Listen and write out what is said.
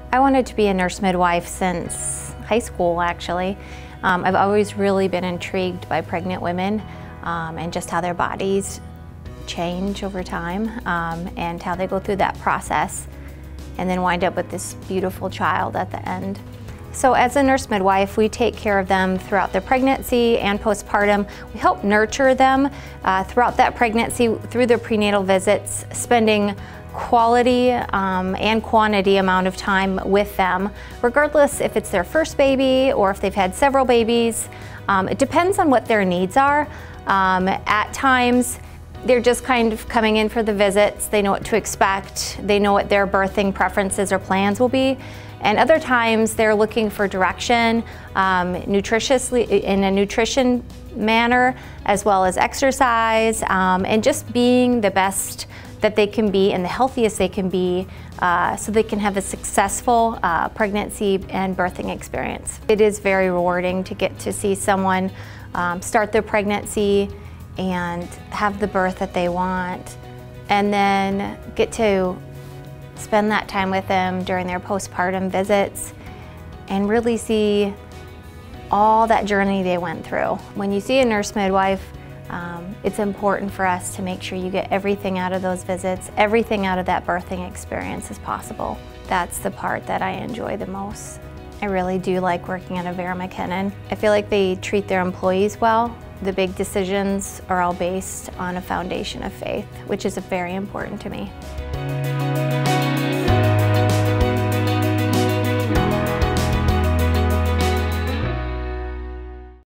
I wanted to be a nurse midwife since high school, actually. I've always really been intrigued by pregnant women and just how their bodies change over time and how they go through that process and then wind up with this beautiful child at the end. So as a nurse midwife, we take care of them throughout their pregnancy and postpartum. We help nurture them throughout that pregnancy through their prenatal visits, spending quality and quantity amount of time with them, regardless if it's their first baby or if they've had several babies. It depends on what their needs are. At times, they're just kind of coming in for the visits. They know what to expect. They know what their birthing preferences or plans will be. And other times they're looking for direction, nutritiously in a nutrition manner, as well as exercise, and just being the best that they can be and the healthiest they can be so they can have a successful pregnancy and birthing experience. It is very rewarding to get to see someone start their pregnancy and have the birth that they want, and then get to spend that time with them during their postpartum visits and really see all that journey they went through. When you see a nurse midwife, it's important for us to make sure you get everything out of those visits, everything out of that birthing experience as possible. That's the part that I enjoy the most. I really do like working at Avera McKinnon. I feel like they treat their employees well. The big decisions are all based on a foundation of faith, which is very important to me.